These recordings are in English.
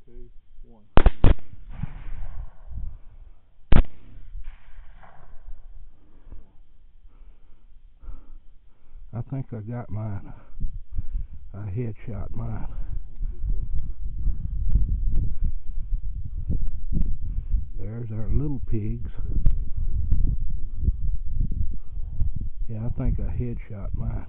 2, 1. I think I got mine. I headshot mine. There's our little pigs. Yeah, I think I headshot mine.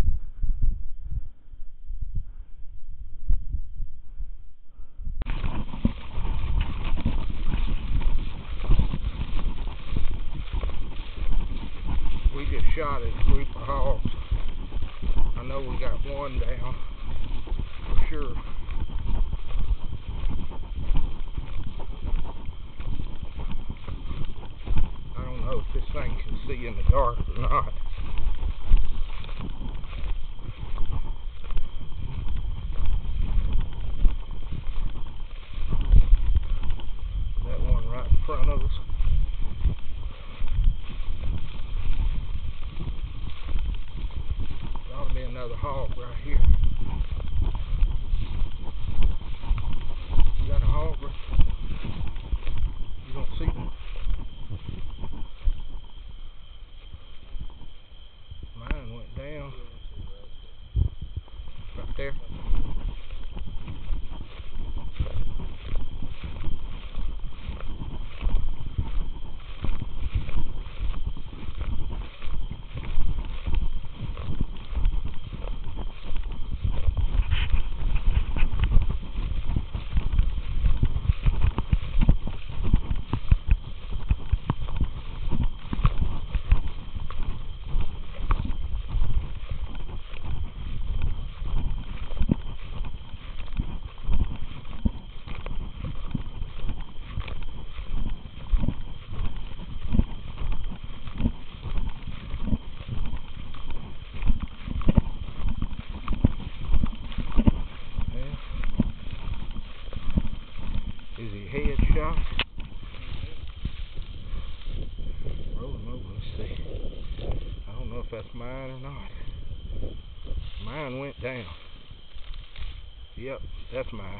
We just shot a group of hogs. I know we got one down for sure. I don't know if this thing can see in the dark or not. That one right in front of us. There ought to be another hog right here. You got a hog? You don't see one? Mine went down. Right there. Is he headshot? Roll him over, let's see. I don't know if that's mine or not. Mine went down. Yep, that's mine.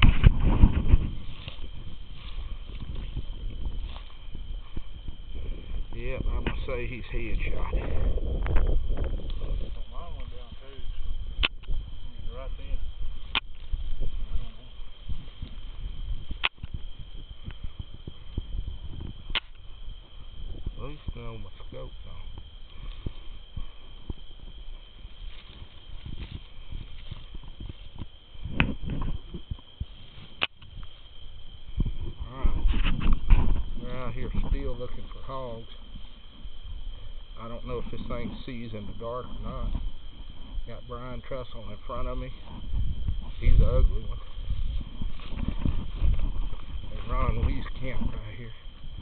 Yep, I'm gonna say he's headshot. Mine went down too. He's right there. I don't know. At least I know my scope's on. We're out here still looking for hogs. I don't know if this thing sees in the dark or not. Got Brian Trussell in front of me. He's the ugly one. And Ron Lee's camped right here.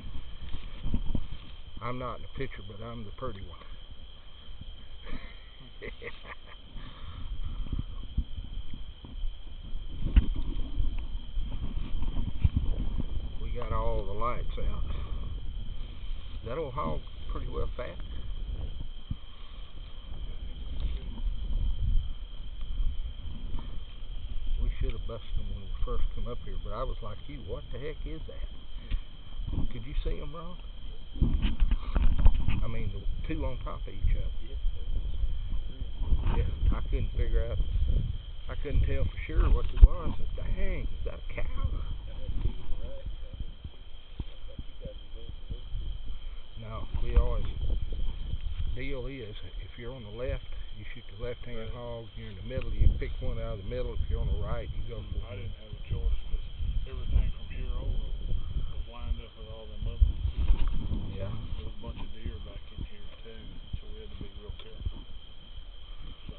I'm not in the picture, but I'm the pretty one. We got all the lights out. That old hog pretty well fat. We should have busted him when we first come up here, but I was like you, what the heck is that? Could you see him, Ron? I mean, the two on top of each other. Yeah, I couldn't figure out. I couldn't tell for sure what it was. Dang, is that a cow? No, we always. Deal is, if you're on the left, you shoot the left-hand hog. If you're in the middle, you pick one out of the middle. If you're on the right, you go for one. I didn't have a choice because everything from here over was lined up with all them others. Yeah. There was a bunch of deer back in here too, so we had to be real careful. So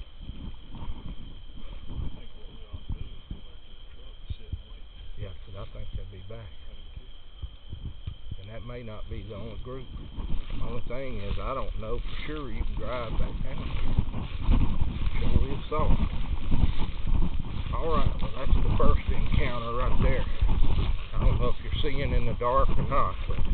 I think what we ought to do is go back to the truck and sit and wait. Yeah, because I think they'll be back. I do too. And that may not be the only group. The only thing is, I don't know for sure you can drive back down here. Sure is soft. Alright, well that's the first encounter right there. I don't know if you're seeing in the dark or not, but